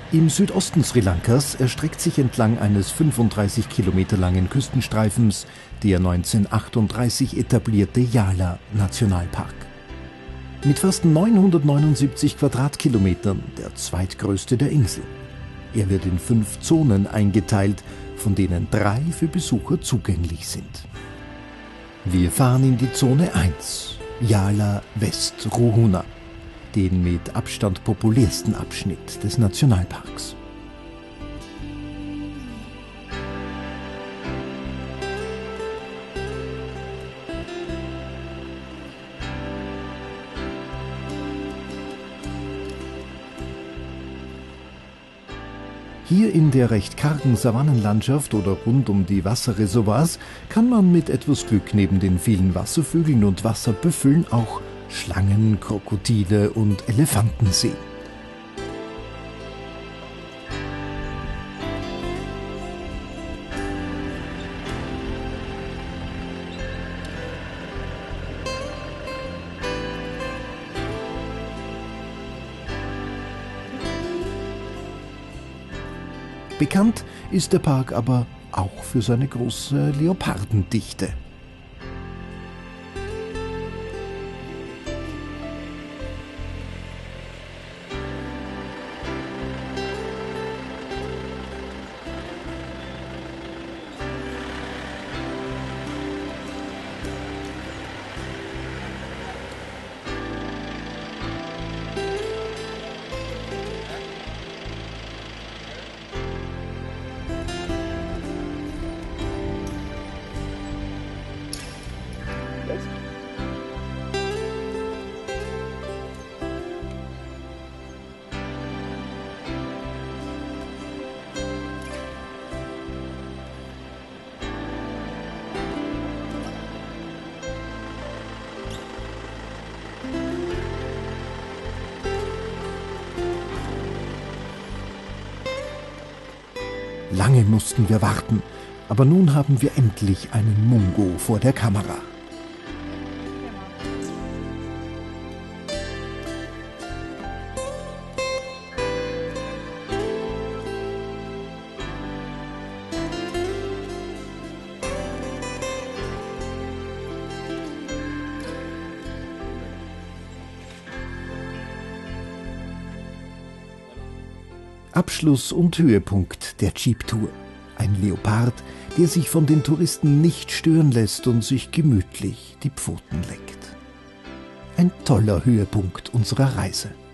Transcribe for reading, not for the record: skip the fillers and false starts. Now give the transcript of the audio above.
Im Südosten Sri Lankas erstreckt sich entlang eines 35 Kilometer langen Küstenstreifens der 1938 etablierte Yala-Nationalpark. Mit fast 979 Quadratkilometern der zweitgrößte der Insel. Er wird in 5 Zonen eingeteilt, von denen 3 für Besucher zugänglich sind. Wir fahren in die Zone 1, Yala West Ruhuna, den mit Abstand populärsten Abschnitt des Nationalparks. Hier in der recht kargen Savannenlandschaft oder rund um die Wasserreservoirs kann man mit etwas Glück neben den vielen Wasservögeln und Wasserbüffeln auch Schlangen, Krokodile und Elefanten sehen. Bekannt ist der Park aber auch für seine große Leopardendichte. Lange mussten wir warten, aber nun haben wir endlich einen Mungo vor der Kamera. Abschluss und Höhepunkt der Jeep-Tour. Ein Leopard, der sich von den Touristen nicht stören lässt und sich gemütlich die Pfoten leckt. Ein toller Höhepunkt unserer Reise.